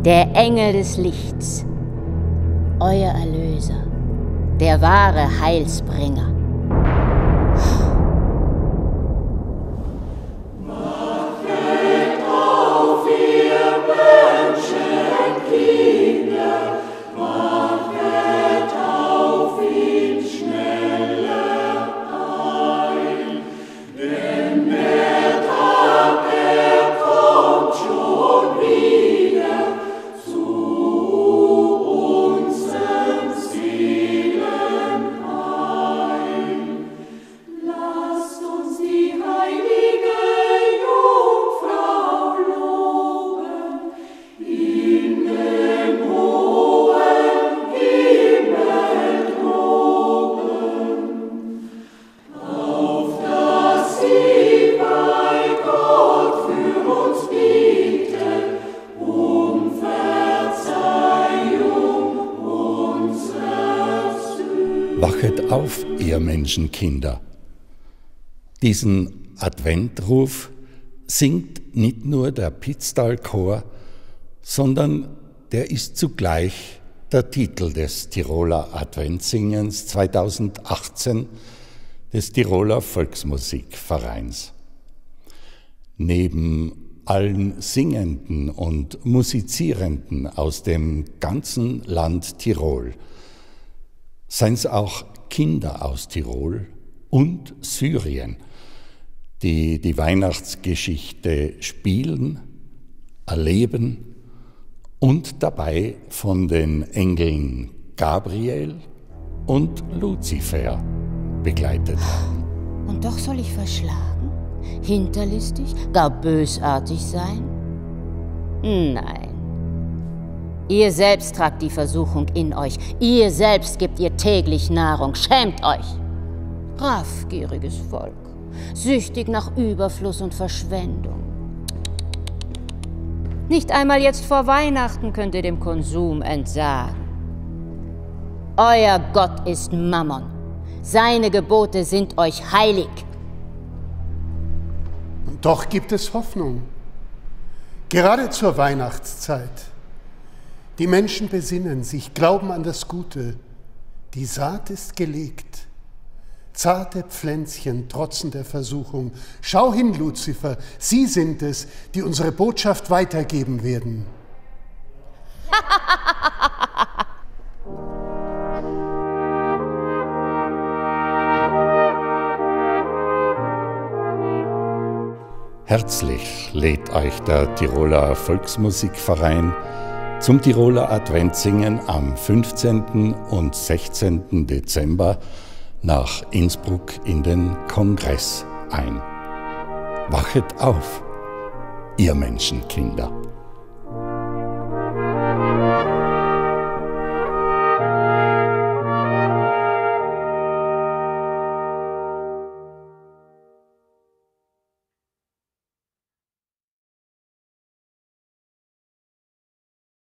der Engel des Lichts, euer Erlöser, der wahre Heilsbringer. Wachet auf, ihr Menschenkinder. Diesen Adventruf singt nicht nur der Pitztal-Chor, sondern der ist zugleich der Titel des Tiroler Adventsingens 2018 des Tiroler Volksmusikvereins. Neben allen Singenden und Musizierenden aus dem ganzen Land Tirol seien es auch Kinder aus Tirol und Syrien, die die Weihnachtsgeschichte spielen, erleben und dabei von den Engeln Gabriel und Luzifer begleitet werden. Und doch soll ich verschlagen, hinterlistig, gar bösartig sein? Nein. Ihr selbst tragt die Versuchung in euch. Ihr selbst gebt ihr täglich Nahrung. Schämt euch! Raffgieriges Volk, süchtig nach Überfluss und Verschwendung. Nicht einmal jetzt vor Weihnachten könnt ihr dem Konsum entsagen. Euer Gott ist Mammon. Seine Gebote sind euch heilig. Und doch gibt es Hoffnung. Gerade zur Weihnachtszeit. Die Menschen besinnen sich, glauben an das Gute. Die Saat ist gelegt. Zarte Pflänzchen trotzen der Versuchung. Schau hin, Luzifer, sie sind es, die unsere Botschaft weitergeben werden. Herzlich lädt euch der Tiroler Volksmusikverein zum Tiroler Adventsingen am 15. und 16. Dezember nach Innsbruck in den Kongress ein. Wachet auf, ihr Menschenkinder!